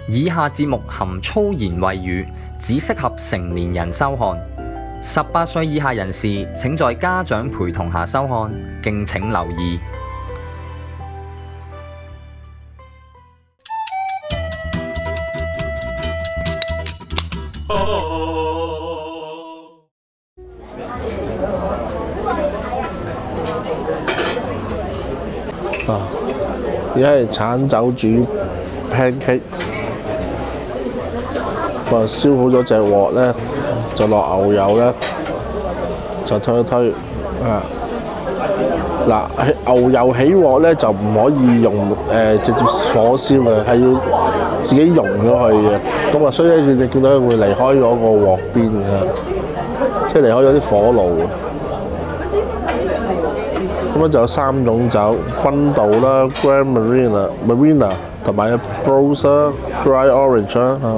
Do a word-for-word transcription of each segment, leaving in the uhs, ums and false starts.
以下節目含粗言穢語，只適合成年人收看。十八歲以下人士請在家長陪同下收看，敬請留意。 啊！而家係橙酒煮 pancake， 我燒好咗隻鑊咧，就落牛油咧，就推一推啊！嗱，牛油起鑊咧就唔可以用誒、呃、直接火燒嘅，係要自己溶咗佢嘅。咁啊，所以咧你哋見到佢會離開咗個鑊邊嘅，即係離開咗啲火爐。咁樣就有三種酒，君度啦、Grand Marina、Marina 同埋 Barossa Dry Orange 啦嚇。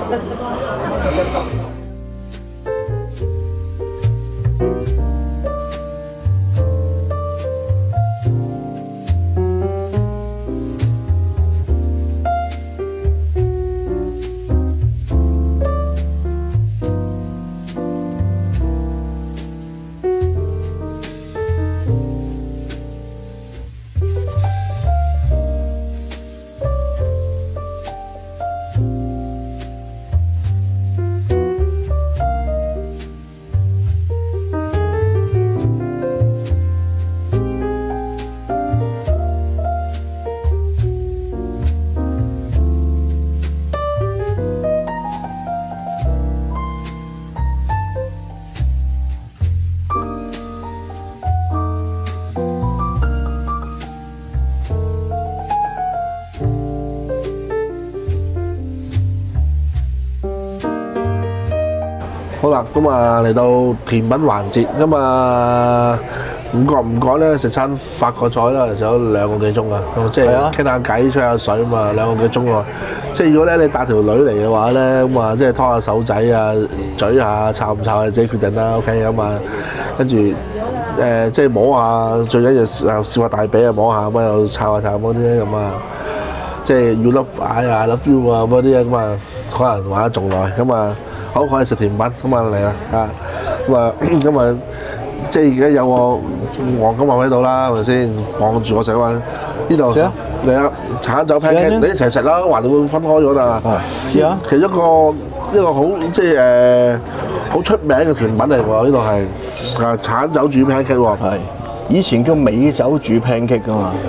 好啦，咁啊嚟到甜品環節，咁啊唔覺唔覺咧食餐法國菜啦，就有兩個幾鐘啊，即係傾下偈、吹下水啊嘛，兩個幾鐘喎。即係如果咧你帶條女嚟嘅話咧，咁啊即係拖下手仔啊、嘴下、摷唔摷你自己決定啦 ，OK 咁啊。跟住誒即係摸下，最緊要笑下大髀啊，摸下咁啊，又摷下摷嗰啲咧咁啊。即係 You love I 啊、love you 啊嗰啲啊咁啊，可能玩得仲耐咁啊。好，可以食甜品咁啊嚟啦啊！咁啊咁啊，即係而家有個黃金雲喺度啦，係咪先？望住我食啊！呢度嚟啦，橙酒 pancake，你一齊食啦，還會分開咗啦。試下，其中一個一個好即係誒好出名嘅甜品嚟喎，呢度係啊橙酒煮 pancake 喎。 係，以前叫美酒煮 pancake 噶嘛。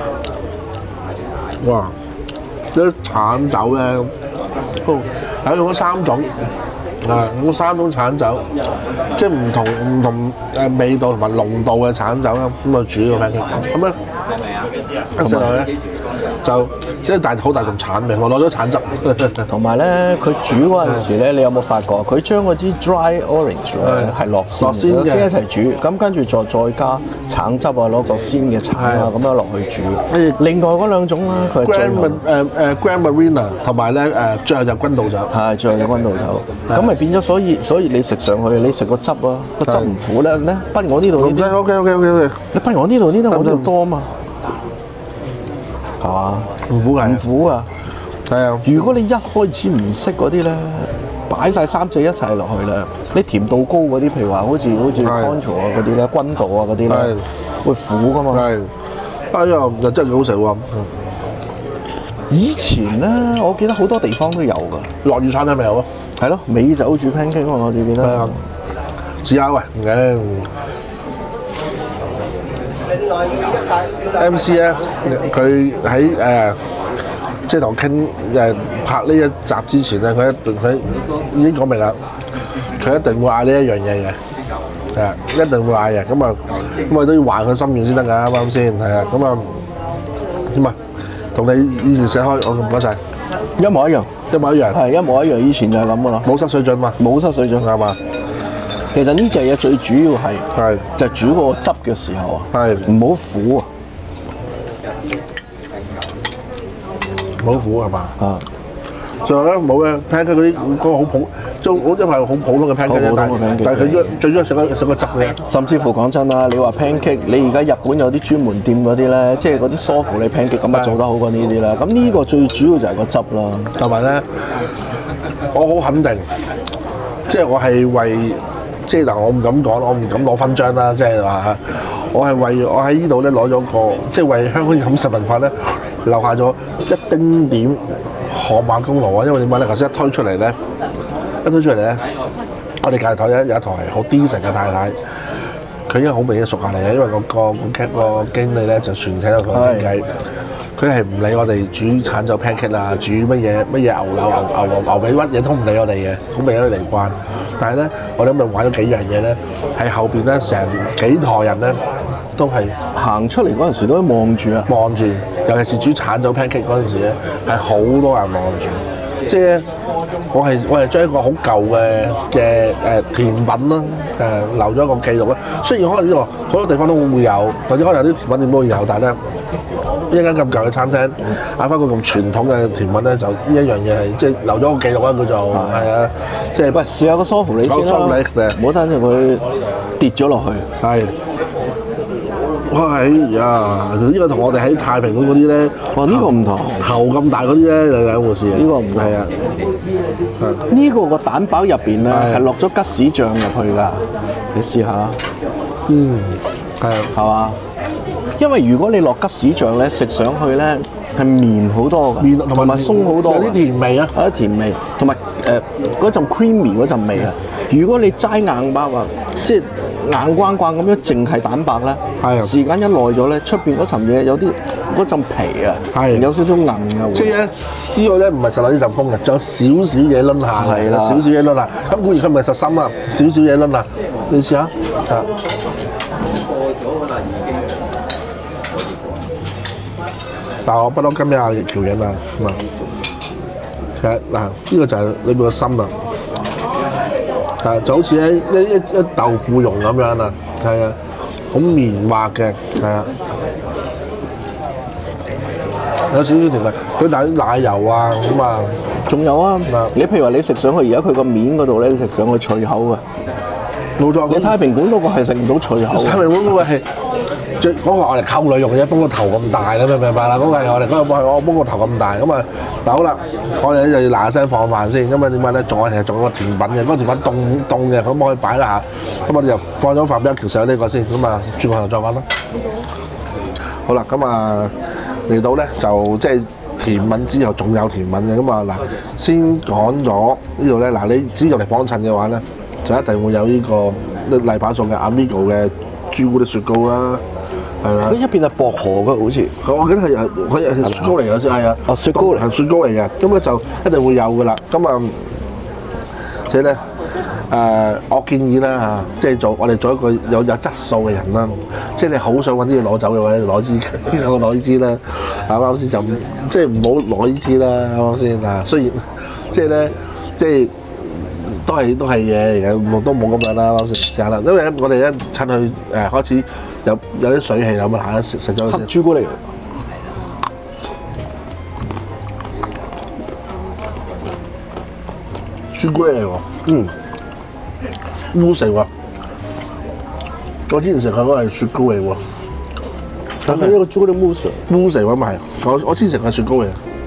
哇！啲橙酒咧，都係用咗三種。啊！咁三種橙酒，即係唔同唔同誒味道同埋濃度嘅橙酒啦，咁啊煮個 pancake，咁咧一食落咧就即係大好大陣橙味，我攞咗橙汁。 同埋咧，佢煮嗰陣時咧，你有冇發覺佢將嗰支 dry orange 咧係落鮮嘅，先一齊煮，咁跟住再再加橙汁啊，攞個鮮嘅橙啊，咁樣落去煮。另外嗰兩種啦，佢係 Grand 誒誒 Grand Marina 同埋咧誒最後就君度酒， 係最後有君度酒，咁咪變咗，所以所以你食上去，你食個汁啊，個汁唔苦咧咧，不我呢度呢啲 OK OK OK OK， 你不我呢度呢啲我度多啊嘛。係嘛？ 唔苦㗎， 唔苦啊！ 係啊！ 如果你一開始唔識嗰啲咧，擺晒三隻一齊落去咧，你甜度高嗰啲，譬如話好似好似 Cointreau 啊嗰啲咧，君度啊嗰啲咧，會苦噶嘛。係，哎呀，又真係幾好食喎！以前咧，我記得好多地方都有㗎。落雨餐廳咪有咯？係咯，美酒煮 pancake 喎，我最記得。係啊，試下喂，唔緊。M C 咧，佢喺誒，即係同我傾誒拍呢一集之前咧，佢一定佢已經講明啦，佢一定會嗌呢一樣嘢嘅，係啊，一定會嗌嘅。咁啊，咁啊都要還佢心願先得㗎，啱啱先？係啊，咁啊點啊？同你以前食開，我唔該曬，一模一樣，一模一樣，係一模一樣。以前就係咁㗎啦，冇失水準嘛，冇失水準係嘛？其實呢隻嘢最主要係係就煮嗰個汁嘅時候啊，係唔好苦啊，唔好苦係嘛？啊， 仲有咧冇嘅 pancake 嗰啲嗰個好普，都因為好普通嘅 pancake 啫，但係但係佢都最中意食個食個汁嘅。 甚至乎講真啦，你話 pancake，你而家日本有啲專門店嗰啲咧，即係嗰啲梳乎你 pancake 咁啊做得好過呢啲啦。咁呢個最主要就係個汁啦， 同埋咧，我好肯定，即係我係為。即係嗱，我唔敢講，我唔敢攞勳章啦。即係話，我係為我喺呢度咧攞咗個，即係為香港飲食文化咧留下咗一丁點汗馬功勞啊！因為點解咧？頭先一推出嚟咧，一推出嚟咧，我哋隔離台咧有一台好 decent 嘅太太，佢已經好明顯熟下嚟嘅，因為個個個個經理咧就全請咗佢傾偈。佢係唔理我哋煮橙酒 pancake 啊，煮乜嘢乜嘢牛柳牛牛牛牛尾屈嘢都唔理我哋嘅，好明顯佢嚟慣。但係咧，我哋咁咪玩咗幾樣嘢咧，喺後邊咧成幾台人咧都係行出嚟嗰陣時都望住啊， 望住，尤其是煮橙酒 pancake 嗰陣時咧，係好多人望住。即係我係我係將一個好舊嘅嘅誒甜品啦，誒留咗一個記錄啦。雖然可能呢度好多地方都會有，或者可能有啲甜品店都會有，但係咧。一間咁舊嘅餐廳，嗌翻個咁傳統嘅甜品咧，就呢一樣嘢係即係留咗個記錄啦，叫做係啊，即係喂試下個梳乎你先啦，唔好等陣佢跌咗落去。 係，哇係呀！呢個同我哋喺太平館嗰啲咧， 哇呢個唔同， 頭咁大嗰啲咧又兩回事啊！ 呢個唔同係啊， 呢個個蛋包入邊咧係落咗吉士醬入去㗎，你試下。 嗯，係啊， 係嘛？因為如果你落吉士醬咧，食上去咧係綿好多㗎，同埋鬆好多， 有啲甜味啊， 有啲甜味，同埋誒嗰陣 creamy 嗰陣味啊。如果你齋硬包啊，即係硬關關咁樣，淨係蛋白咧， 係時間一耐咗咧，出邊嗰層嘢有啲嗰陣皮啊， 係有少少硬㗎。 即係咧，呢個咧唔係實有呢陣風嘅，仲有少少嘢攆下， 係啦， 少少嘢攆下。咁固然佢唔係實心啊，少少嘢攆下，你試下啊。但係我不嬲跟咩阿喬影啊，嗱，其實嗱呢個就係裏邊個心啦，係就好似咧一一一豆腐蓉咁樣啊，係啊，好綿滑嘅，係啊，有少少甜味，佢帶啲奶油啊咁啊， 仲有啊，你譬如話你食上去，而家佢個面嗰度咧，你食上去脆口啊， 冇錯， 你太平館嗰個係食唔到脆口， 太平館嗰個係。最嗰個我哋溝女用嘅，幫個頭咁大，你明唔明白啦？嗰個係我哋嗰個幫我幫個頭咁大，咁啊嗱好啦，我哋咧就要嗱嗱聲放飯先，因為點解咧？仲有其實仲有個甜品嘅，嗰個甜品凍凍嘅，咁可以擺啦嚇。咁我哋就放咗飯俾阿喬上呢個先，咁啊轉個頭再玩啦。好啦，咁啊嚟到咧就即係甜品之後仲有甜品嘅，咁啊嗱先講咗呢度咧，嗱你只要入嚟幫襯嘅話咧，就一定會有呢個例牌餸嘅 Amigo 嘅朱古力雪糕啦。係啦， 佢一邊係薄荷嘅，好似。 我記得係佢係雪糕嚟嘅，先係啊。 哦，雪糕嚟， 係雪糕嚟嘅，咁咧就一定會有嘅啦。咁啊，即係咧誒，我建議啦嚇，即係做我哋做一個有有質素嘅人啦。即係你好想揾啲嘢攞走嘅話，攞支攞攞呢支啦。啱啱先就即係唔好攞呢支啦，啱啱先啊。雖然即係咧，即係都係都係嘢嚟嘅，都冇咁樣啦。啱先試下啦，因為咧我哋咧趁佢誒開始。有有啲水氣咁啊！食食咗先。黑朱古力， 朱古力嚟喎，嗯，烏食喎。我之前食佢嗰個係雪糕嚟喎。 但係呢個朱古力烏食， 烏食喎咪係。我我之前食係雪糕嚟。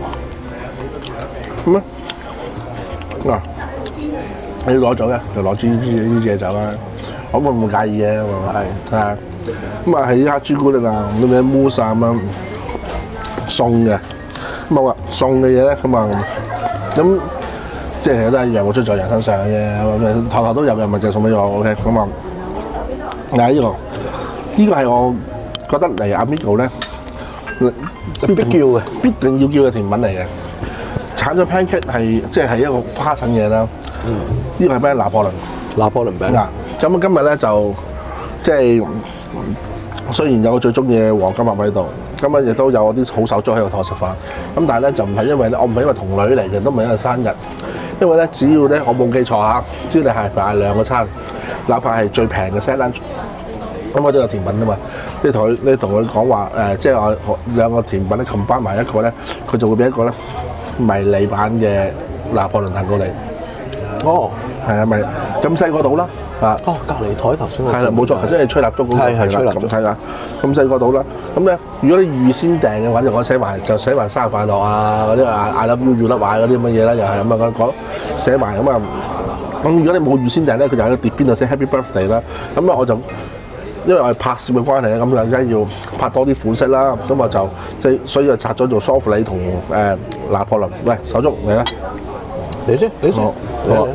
咁啊，嗱，你要攞走嘅，就攞支支呢支嘢走啦。我冇唔介意嘅，係係。咁啊係依家朱古力啊，咁樣 mousse 啊咁樣送嘅，咁啊送嘅嘢咧，咁啊咁即係都係一樣，我出在人身上嘅啫，頭頭都有嘅，咪就係送俾我 ，OK， 咁啊，嗱呢個呢個係我覺得嚟 Amigo 咧必叫嘅，必定要叫嘅甜品嚟嘅。橙咗 pancake 係即係係一個花神嘢啦，呢個係咩？拿破崙， 拿破崙餅。 嗱，咁今日咧就即係。雖然有我最中意嘅黃金鴨喺度，咁啊亦都有我啲好手足喺度同我食飯。咁但係咧就唔係因為咧，我唔係因為同女嚟嘅，都唔係因為生日。因為咧，只要咧我冇記錯嚇，只要你係嗌兩個餐，哪怕係最平嘅 set lunch，咁我都有甜品㗎嘛。你同佢你同佢講話誒，即係我兩個甜品咧 combine 埋一個咧，佢就會俾一個咧迷你版嘅拿破崙蛋糕嚟。 哦， 係啊，咪咁細個到啦，啊， 哦，隔離台頭先我係啦，冇錯，頭先係吹蠟燭嗰個係係啦吹蠟燭咁睇啦，咁細個到啦。咁咧，如果你預先訂嘅話，就我寫埋就寫埋生日快樂啊，嗰啲啊 I love you you love I 嗰啲咁嘅嘢啦，又係咁啊講寫埋咁啊。咁如果你冇預先訂咧，佢就喺個碟邊度寫 Happy Birthday 啦。咁啊，我就因為我係拍攝嘅關係咧，咁就梗係要拍多啲款式啦。咁我就即係所以就拆咗做梳芙梨同誒拿破崙。喂，手足嚟啦！ 你先，你先， 好好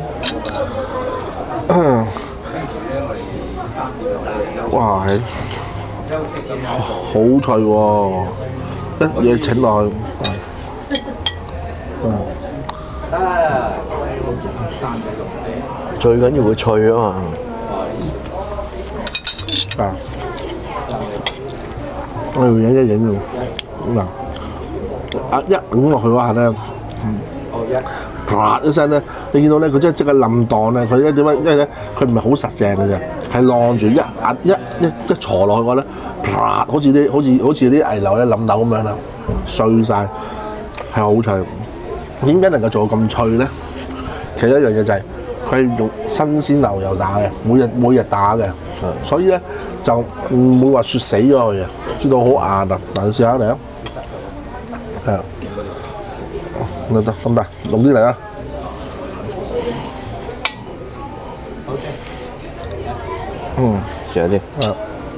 啊哇，係好脆喎！一嘢請落去， 最緊要會脆啊嘛。 啊！我哋影一影嗱，啊一揞落去嗰下咧，啪一聲咧，你見到咧佢真係即刻冧檔咧，佢咧點解？因為咧佢唔係好實淨嘅啫，係晾住一壓一一一坐落去嗰咧，啪好似啲好似好似啲危樓咧冧豆咁樣啦，碎晒，係好脆。點解能夠做到咁脆咧？其中一樣嘢就係佢係用新鮮牛油打嘅，每日每日打嘅，所以咧就唔會話雪死咗佢嘅，知道好硬啊！嗱，你試下嚟啊，係啊，得得咁大，濃啲嚟啊！嗯， 試下先。 啊，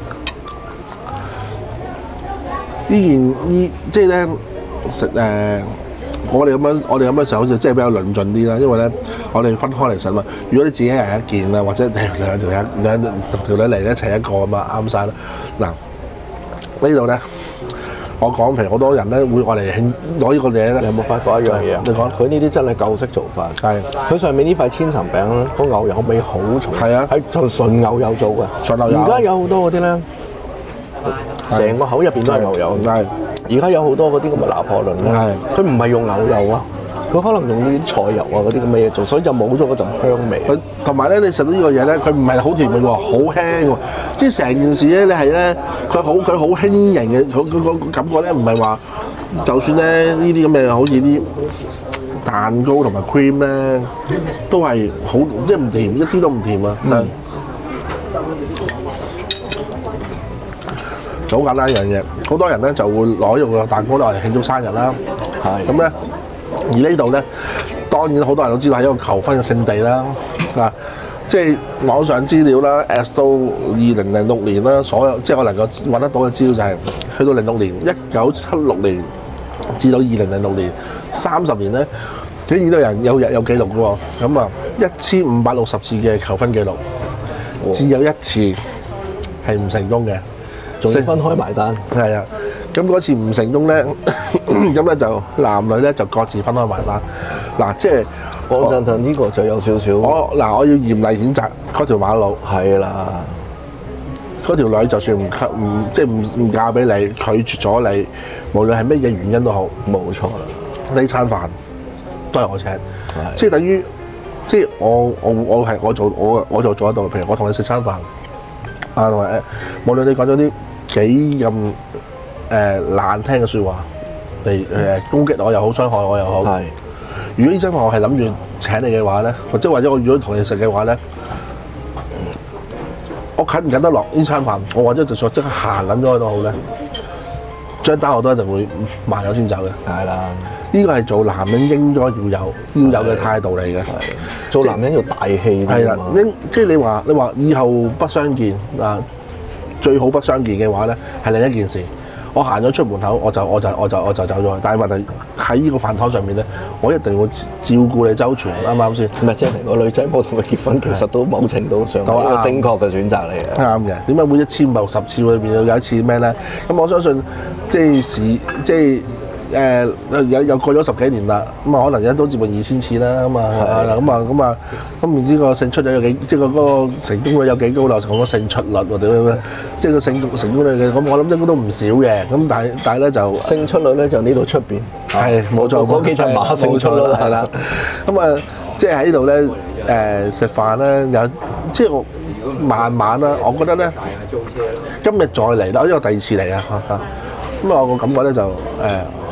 呢件呢即係咧食誒。我哋咁樣，我哋咁樣食好似即係比較論盡啲啦，因為咧，我哋分開嚟食嘛。如果你自己一人一件啊，或者兩條兩兩條女嚟一齊一個咁啊，啱晒啦。嗱，呢度咧，我講譬如好多人咧會我嚟慶攞呢個嘢咧。 你有冇發覺一樣嘢啊？ 你講， 佢呢啲真係舊式做法。 係。 佢上面呢塊千層餅咧，個牛油味好重。 係啊， 係純純牛油做嘅。 純牛油。 而家有好多嗰啲咧，成個口入邊都係牛油。 係。 而家有好多嗰啲咁嘅拿破崙咧，佢唔係用牛油啊，佢可能用啲菜油啊嗰啲咁嘅嘢做，所以就冇咗嗰陣香味。 佢同埋咧，你食到呢個嘢咧，佢唔係好甜嘅喎，好輕喎，即係成件事咧，你係咧，佢好佢好輕盈嘅，佢佢個感覺咧，唔係話就算咧呢啲咁嘅好似啲蛋糕同埋 cream 咧，都係好即係唔甜，一啲都唔甜啊！嗯好簡單一樣嘢，好多人咧就會攞用個蛋糕嚟慶祝生日啦。係咁咧，而呢度咧，當然好多人都知道係一個求婚嘅聖地啦。嗱，即係網上資料啦 ，as 到二零零六年啦，所有即係我能夠揾得到嘅資料就係、是、去到零六年，一九七六年至到二零零六年，三十年咧，竟然都有人有有有記錄嘅喎。咁啊，一千五百六十次嘅求婚記錄，只有一次係唔成功嘅。 仲要分開埋單， 係啊，咁嗰次唔成功咧，咁咧就男女咧就各自分開埋單。嗱，即係講真真呢個就有少少。 我嗱，我要嚴厲譴責嗰條馬路。 係啦， 嗰條女就算唔唔即係唔唔嫁俾你，拒絕咗你，無論係乜嘢原因都好， 冇錯啦。 呢餐飯都係我請，即係等於即係我我我係我做我我就做得到。譬如我同你食餐飯，啊同埋誒，無論你講咗啲幾咁誒難聽嘅説話，嚟誒攻擊我又好，傷害我又好。係。如果呢餐飯我係諗住請你嘅話咧，或者或者我如果同你食嘅話咧，我近唔近得落呢餐飯？我或者就算即刻行緊咗去都好咧，張單我都一定會賣咗先走嘅。係啦，呢個係做男人應該要有要有嘅態度嚟嘅。 做男人要大氣啲。係啦， 你即係你話你話以後不相見啊！最好不相見嘅話咧，係另一件事。我行咗出門口，我就我就我就我就走咗去。但係問題喺呢個飯台上面咧，我一定會照顧你周全，啱唔啱先？ 唔係即係個女仔冇同佢結婚，其實都某程度上係一個正確嘅選擇嚟嘅。 啱嘅。點解會一千五百六十次裏邊有一次咩咧？咁我相信即係時即係。誒有又過咗十幾年啦，咁啊可能而家都接近二千次啦，咁啊咁啊咁啊，咁唔知個勝出率有幾，即係個嗰個成功率有幾高啦？講個勝出率喎，點樣？即係個成功成功率嘅，咁我諗應該都唔少嘅。咁但係但係咧就勝出率咧就呢度出邊， 係冇錯， 嗰幾隻馬勝出咯，係啦。 咁啊，即係喺呢度咧誒食飯咧有，即係我慢慢啦，我覺得咧今日再嚟啦，因為我第二次嚟啊嚇嚇，咁啊我個感覺咧就誒。好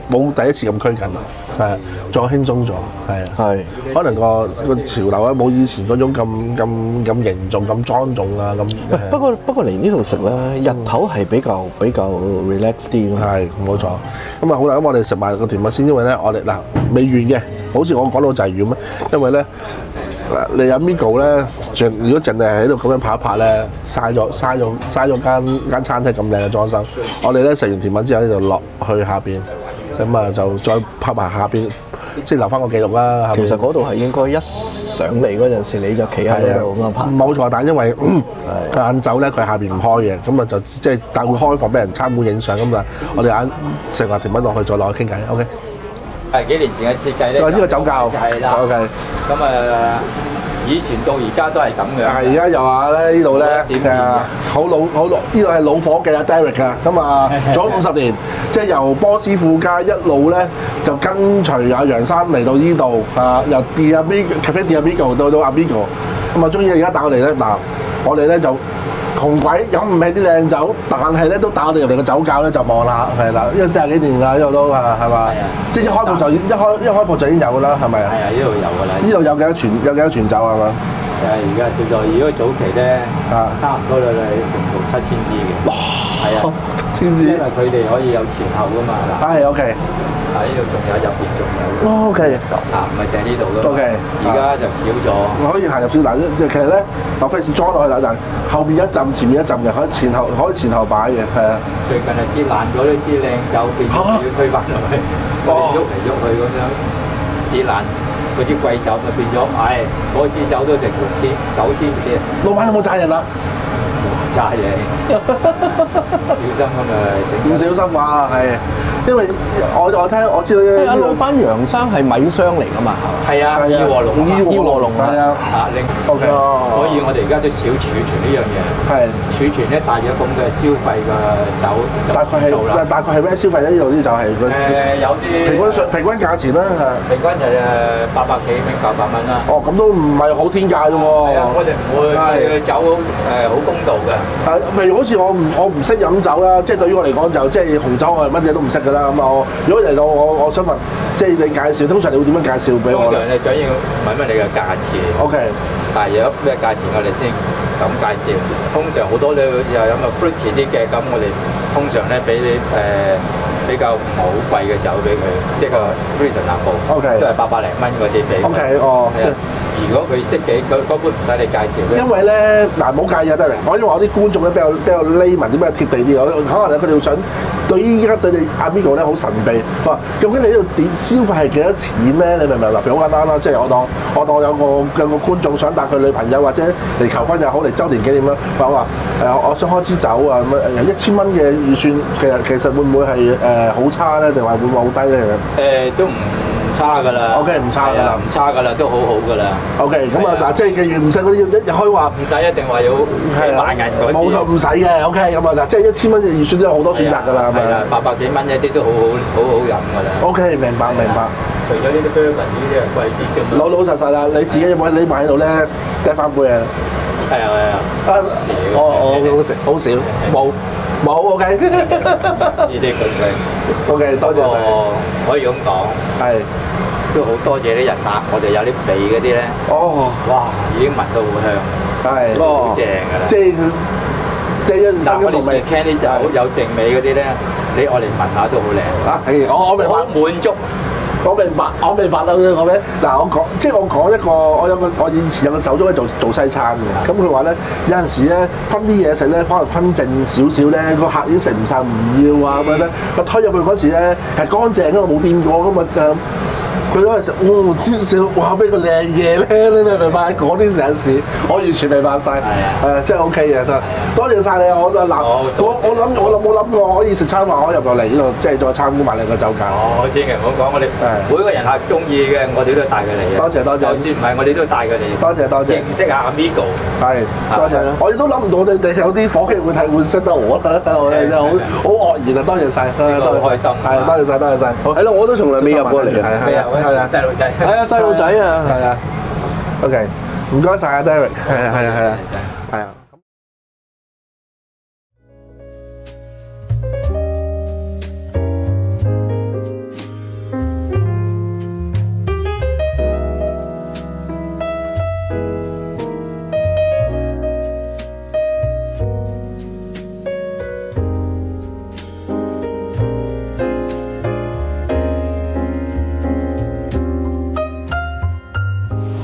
冇第一次咁拘謹，係啊，再輕鬆咗，係啊， 係可能個個潮流咧冇以前嗰種咁咁咁凝重、咁莊重啊咁。 喂，不過不過嚟呢度食咧，日頭係比較比較 relax 啲咯。 係冇錯。咁啊好啦，咁我哋食埋個甜品先，因為咧我哋嗱未完嘅，好似我講到就係完咩？因為咧。你阿 Migo 咧，淨如果淨係喺度咁樣拍一拍咧，嘥咗嘥咗嘥咗間間餐廳咁靚嘅裝修。我哋咧食完甜品之後咧就落去下邊，咁啊就再拍埋下邊，即係留翻個記錄啦。 其實嗰度係應該一上嚟嗰陣時你就企喺嗰度咁樣拍。 冇錯，但係因為晏晝咧佢下邊唔開嘅，咁啊就即係但會開放俾人參觀影相咁啊。我哋晏食埋甜品落去再落去傾偈 ，OK。 係幾年前嘅設計咧， 呢個酒窖係啦。 ，OK。 咁啊，以前到而家都係咁樣。 係而家又話咧呢度咧誒好老好老，呢度係老伙計啊 Derek 啊，咁啊做咗五十年，即係由波斯富街一路咧就跟隨阿楊生嚟到呢度啊，由 Diamigo Cafe Diamigo 到到 Amigo， 咁啊終於而家帶我哋咧嗱，我哋咧就。窮鬼飲唔起啲靚酒，但係咧都帶我哋入嚟個酒窖咧就望啦，係啦，因為四十幾年啦，呢度都係係嘛，即係一開鋪就一開一開鋪就已經有㗎啦，係咪啊？ 係啊，呢度有㗎啦。 呢度有幾多全有幾多全酒係嘛？ 誒而家少咗，如果早期咧，差唔多啦，成六七千支嘅。哇！係啊， 千支。 因為佢哋可以有前後㗎嘛嗱。 係 OK。 啊！呢度仲有入邊仲有。 哦 OK。 啊，唔係淨係呢度咯。 OK。 而家就少咗。 可以行入少嗱，其實咧，我費事裝落去啦，但係後邊一浸，前面一浸嘅，可以前後可以前後擺嘅，係啊。 最近係跌爛咗呢支靚酒，變咗要推翻落去，我哋喐嚟喐去咁樣跌爛。嗰支貴酒咪變咗，唉，嗰支酒都成六千、九千啲。 老闆有冇責任啊？ 冇責任，小心咁啊！整唔小心話係，因為我我聽我知道呢阿老闆楊生係米商嚟㗎嘛？ 係啊，醫和龍， 醫和龍係啊。 啊，另 OK， 所以我哋而家都少儲存呢樣嘢。 係儲存咧，大約咁嘅消費嘅酒大概係就大概係咩消費咧？呢度啲就係個誒有啲平均水平均價錢啦， 平均就誒八百幾蚊、九百蚊啦。 哦，咁都唔係好天價啫喎。 係啊，我哋唔會嘅酒誒好公道嘅。 係，譬如好似我唔我唔識飲酒啦，即係對於我嚟講就即係紅酒我係乜嘢都唔識㗎啦。咁啊，我如果嚟到我我想問，即係你介紹，通常你會點樣介紹俾我？ 通常你最要問問你嘅價錢。 O K。 但係有咩價錢我哋先咁介紹。通常好多你又飲個 fruity 啲嘅，咁我哋通常咧俾你誒比較唔係好貴嘅酒俾佢，即係個 reasonable。O K。都係八百零蚊嗰啲俾。O K。哦。即係如果佢識嘅，嗰嗰杯唔使你介紹。 因為咧，嗱唔好介意啊，Derek。我因為我啲觀眾咧比較比較 layman 啲比較貼地啲，我可能佢哋會想對於依家對你阿 Migo 咧好神秘。佢話究竟你呢度點消費係幾多錢咧？你明唔明？嗱，譬如好簡單啦，即係我當我當有個有個觀眾想帶佢女朋友或者嚟求婚又好，嚟週年紀念啦。話話誒，我想開支酒啊咁樣，一千蚊嘅預算，其實其實會唔會係誒好差咧，定係會唔會好低咧？ 誒都唔差㗎啦。OK， 唔差㗎啦，唔差㗎啦，都好好㗎啦。 OK，咁啊嗱，即係記住唔使嗰啲一日開話， 唔使一定話要幾萬銀嗰啲。 冇錯，唔使嘅。OK，咁啊嗱，即係一千蚊嘅預算都有好多選擇㗎啦，係咪？ 係啊，八百幾蚊一啲都好好好好飲㗎啦。 OK，明白明白。 除咗呢啲 bourbon 呢啲係貴啲啫嘛。 老老實實啦，你自己有冇匿埋喺度咧，掟翻杯啊？ 係啊係啊。 啊，我我好少好少，冇冇 OK。 呢啲貴貴。 OK，多謝晒。 可以咁講。係。都好多謝啲人客，我哋有啲味嗰啲咧，哦，哇，已經聞到好香，係，好正㗎啦。即係即係一嗱，我哋 can 啲酒有淨味嗰啲咧，你我嚟聞下都好靚。啊，係，我我明白，滿足。我明白，我明白啦。我咩？嗱，我講即係我講一個，我有個我以前有個手足咧做做西餐嘅，咁佢話咧有陣時咧分啲嘢食咧，可能分剩少少咧，個客已經食唔晒唔要啊咁樣咧，我推入去嗰時咧係乾淨㗎嘛，冇掂過㗎嘛就。佢嗰陣時，哇！先少，哇！俾個靚嘢咧，你明唔明白？嗰啲成事，我完全明白晒，係啊，真係 OK 嘅，得。多謝晒你，我嗱，我我諗我諗冇諗過可以食餐飯，可以入落嚟呢度，即係再參觀埋你個酒窖。哦，千祈唔好講，我哋每個人客中意嘅，我哋都帶佢嚟嘅。多謝多謝。就算唔係，我哋都帶佢嚟。多謝多謝。認識下 Amigo。係，多謝。我亦都諗唔到你哋有啲伙計會睇會識得我啦，我哋真係好好愕然啊！多謝晒，多謝多謝。開心。係，多謝晒，多謝晒。好，係咯，我都從來未入過嚟啊。係啊。係啊，細路仔，係啊，細路仔啊，係啊 ，OK，唔該晒啊 ，Derek，係啊，係啊，係啊，係啊。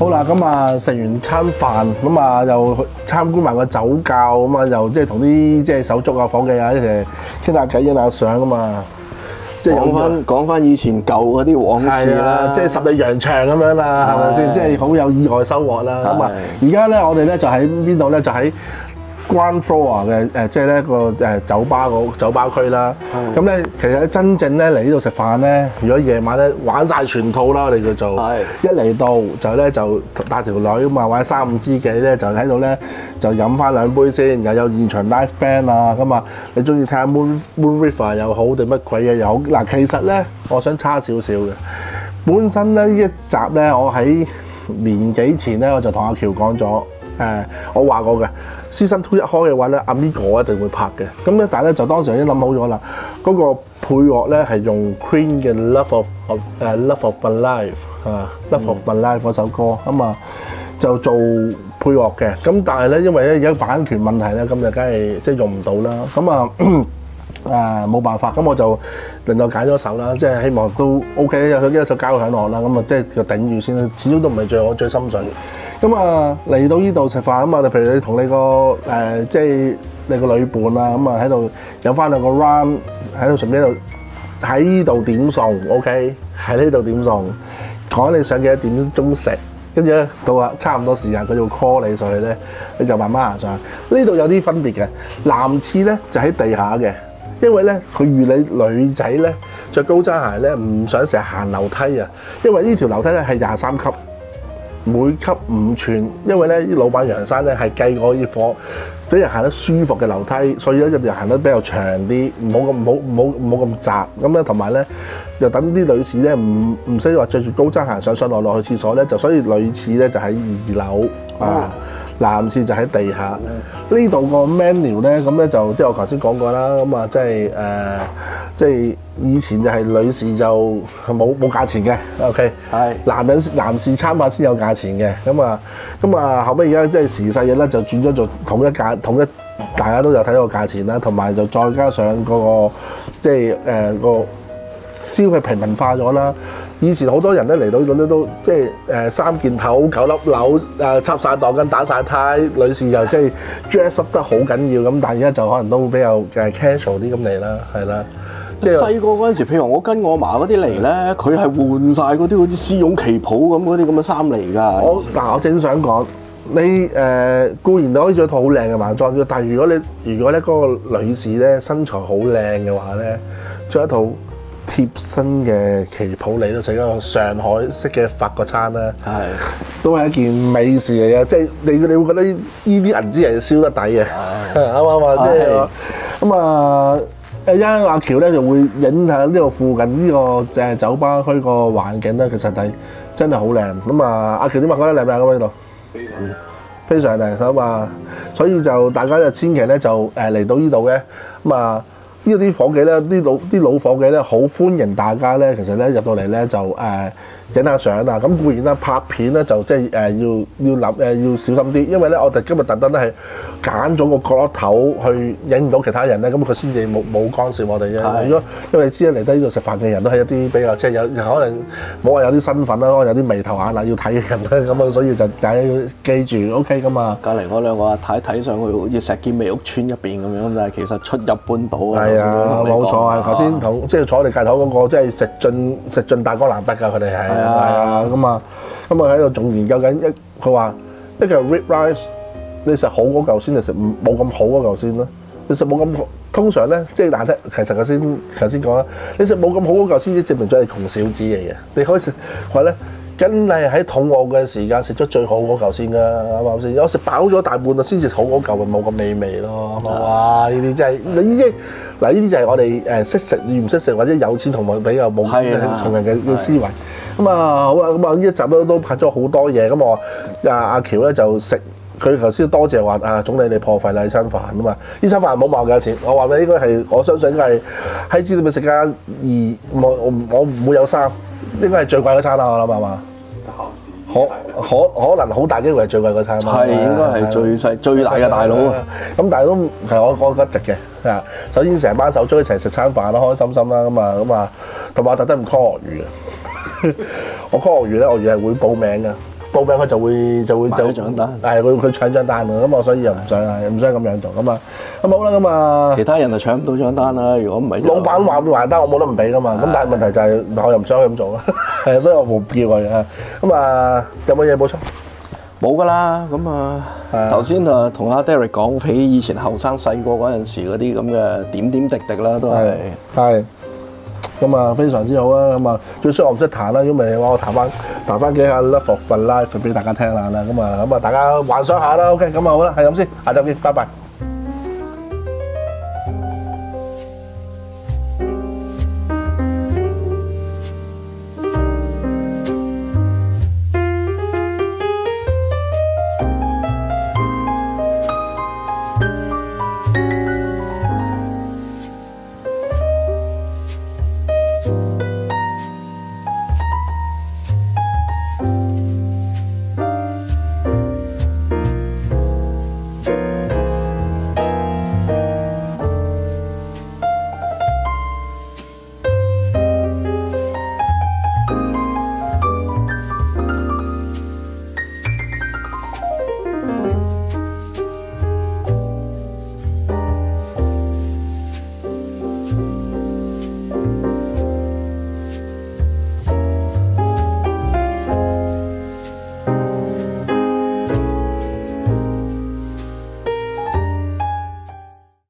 好啦，咁啊食完餐飯，咁啊又參觀埋個酒窖，咁啊又即係同啲即係手足啊、伙計啊一齊傾下偈、影下相啊嘛。 即係講翻講翻以前舊嗰啲往事啦， 即係十里洋場咁樣啦，係咪先？即係好有意外收穫啦。咁啊，而家咧我哋咧就喺邊度咧？就喺ground floor 嘅誒，即係咧個誒酒吧個酒吧區啦。咁咧其實真正咧嚟呢度食飯咧，如果夜晚咧玩晒全套啦，我哋叫做一嚟到就咧就帶條女啊嘛，或者三五知己咧就喺度咧就飲翻兩杯先，又有現場 live band 啊咁啊，你中意睇下 Moon Moon River 又好定乜鬼嘢又好嗱，其實咧我想差少少嘅，本身咧呢一集咧我喺年幾前咧我就同阿喬講咗。誒，我話過嘅，Season Two 一開嘅話咧，Amigo 一定會拍嘅。咁咧，但係咧就當時已經諗好咗啦。嗰、那個配樂咧係用 Queen 嘅 Love of 誒、uh, Love of My Life 啊、uh, ，Love of My Life 嗰首歌咁啊，就做配樂嘅。咁但係咧，因為咧而家版權問題咧，咁就梗係即係用唔到啦。咁啊誒冇辦法，咁我就令到揀咗首啦，即係希望都 OK， 有一首交響樂啦。咁啊，即係個頂住先啦，始終都唔係最我最心水。咁啊嚟到呢度食飯啊嘛，譬如你同你個誒、呃、即係你個女伴啊，咁啊喺度有翻兩個 round 喺度順便喺度喺呢度點餸 ，OK， 喺呢度點餸，講你想幾多點鐘食，跟住咧到啊差唔多時間佢就 call 你上去咧，你就慢慢行上去。呢度有啲分別嘅，男廁咧就喺地下嘅，因為咧佢預你女仔咧着高踭鞋咧唔想成日行樓梯啊，因為呢條樓梯咧係廿三級。每級五寸，因為咧啲老闆楊生咧係計過啲貨，俾人行得舒服嘅樓梯，所以咧一定要行得比較長啲，唔好咁唔好唔好唔好咁窄。咁咧同埋咧，又等啲女士咧唔唔使話着住高踭鞋上上落落去廁所咧，就所以女廁咧就喺二樓啊，男廁就喺地下。呢度個 menu 咧，咁咧就即係我頭先講過啦，咁啊即係誒，即係以前就係女士就冇冇價錢嘅 ，OK， 係男人男士參加先有價錢嘅，咁啊咁啊後尾而家即係時勢嘅咧，就轉咗做統一價統一，大家都有睇到個價錢啦，同埋就再加上嗰、嗰個即係誒個消費平民化咗啦。以前好多人咧嚟到呢度咧都即係誒三件頭九粒紐誒插晒檔巾打晒呔，女士又即係 dress up 得好緊要咁，但係而家就可能都比較誒 casual 啲咁嚟啦，係啦。即係細個嗰陣時，譬如我跟我嫲嗰啲嚟咧，佢係換晒嗰啲好似絲絨旗袍咁嗰啲咁嘅衫嚟㗎。我嗱我正想講，你誒、呃、固然你可以着套好靚嘅晚裝，但係如果你如果咧嗰個女士咧身材好靚嘅話咧，着一套貼身嘅旗袍嚟到食一個上海式嘅法國餐咧，係都係一件美事嚟嘅，即係你你會覺得呢啲銀紙係燒得抵嘅，啱唔啱啊？即係咁啊！誒，因阿喬咧就會影下呢個附近呢個誒酒吧區個環境咧，其實係真係好靚。咁啊，阿喬點話覺得靚唔靚咁呢度？非常非常靚咁啊！所以就大家就千祈咧就誒嚟到呢度嘅咁啊。呢度啲伙計咧，啲老啲老伙計咧，好歡迎大家咧。其實咧入到嚟咧就誒影下相啊。咁固然啦，拍片咧就即係誒要要諗誒要小心啲，因為咧我哋今日特登咧係揀咗個角落頭去影唔到其他人咧，咁佢先至冇冇干涉我哋啫。如果因為你知啦，嚟得呢度食飯嘅人都係一啲比較即係有可能冇話有啲身份啦，可能有啲眉頭眼額要睇嘅人咧，咁啊所以就大家要記住 OK 噶嘛。隔離嗰兩個阿太睇上去好似石硤尾屋村入邊咁樣，但係其實出入半島啊。係啊，冇錯係頭先同即係坐我哋隔頭嗰個，即係食盡食盡大江南北㗎，佢哋係係啊咁啊，咁啊喺度仲研究緊一，佢話一嚿 rib rice， 你食好嗰嚿先，你食冇咁好嗰嚿先啦。你食冇咁好，通常咧即係難聽，其實頭先頭先講啦，你食冇咁好嗰嚿先至證明咗你窮小子嚟嘅。你可以食話咧，梗係喺肚餓嘅時間食咗最好嗰嚿先㗎，啱唔啱先？有食飽咗大半啊，先至好嗰嚿，咪冇咁美味咯。哇！呢啲真係你已經〜嗱，呢啲就係我哋誒識食與唔識食，或者有錢同埋比較冇窮人嘅嘅思維。咁啊好啊，咁啊呢一集都都拍咗好多嘢。咁我阿阿喬咧就食，佢頭先多謝話啊總理你破費啦呢餐飯啊嘛。呢餐飯冇冇幾多錢，我話俾你應該係我相信應該係喺知道咪食間二，我我我唔會有三，應該係最貴嗰餐啦，我諗係嘛？可可可能好大機會係最貴嗰餐啦。係應該係最細最大嘅大佬啊！咁但係都係我我覺得值嘅。啊！首先成班手足一齊食餐飯啦，開開心心啦，咁啊咁啊，同埋我特登唔 call 鱷魚嘅，我 call 鱷魚咧，鱷魚係會報名嘅， 報名佢就會就會買就張單係佢佢搶張單啊，咁我所以又唔想係唔想咁樣做咁啊，咁好啦咁啊， 其他人就搶唔到張單啦。如果唔係， 老闆話會還單，我冇得唔俾噶嘛。咁但係問題就係我又唔想咁做啊，係所以我冇叫佢啊。咁啊，有冇嘢補充？ 冇噶啦。咁啊，頭先啊同阿 Derek 講起以前後生細個嗰陣時嗰啲咁嘅點點滴滴啦，都係係。咁啊，非常之好啊！咁啊，最衰我唔識彈啦，如果唔係嘅話，我彈翻彈翻幾下 Love of My Life 俾大家聽下啦。咁啊，咁啊，大家幻想下啦。OK，咁啊好啦，係咁先，下集見，拜拜。